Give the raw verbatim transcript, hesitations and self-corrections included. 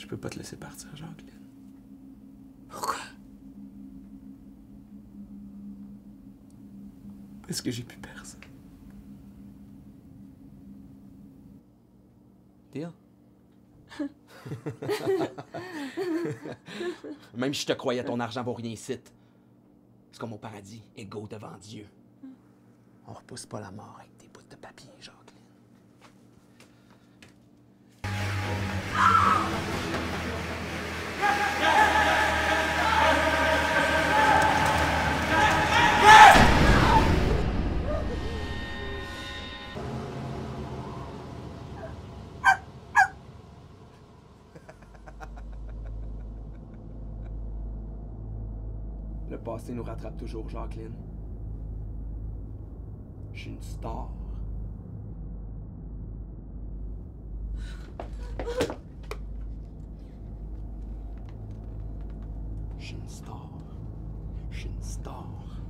Je peux pas te laisser partir, Jacqueline. Pourquoi? Parce que j'ai plus personne. Deal? Même si je te croyais, ton argent vaut rien ici. C'est comme au paradis, égaux devant Dieu. On repousse pas la mort avec des bouts de papier, Jacqueline. Le passé nous rattrape toujours, Jacqueline. Je suis une star. Je suis une star. Je suis une star.